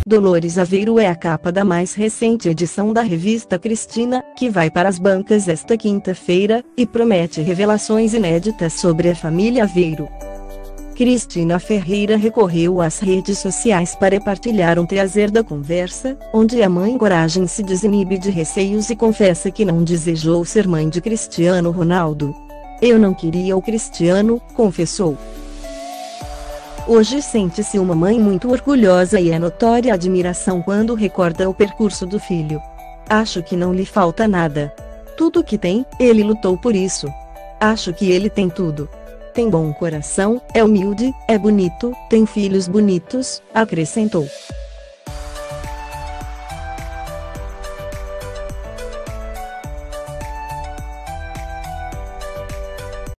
Dolores Aveiro é a capa da mais recente edição da revista Cristina, que vai para as bancas esta quinta-feira, e promete revelações inéditas sobre a família Aveiro. Cristina Ferreira recorreu às redes sociais para partilhar um trazer da conversa, onde a mãe Coragem se desinibe de receios e confessa que não desejou ser mãe de Cristiano Ronaldo. "Eu não queria o Cristiano", confessou. Hoje sente-se uma mãe muito orgulhosa e é notória a admiração quando recorda o percurso do filho. "Acho que não lhe falta nada. Tudo que tem, ele lutou por isso. Acho que ele tem tudo. Tem bom coração, é humilde, é bonito, tem filhos bonitos", acrescentou.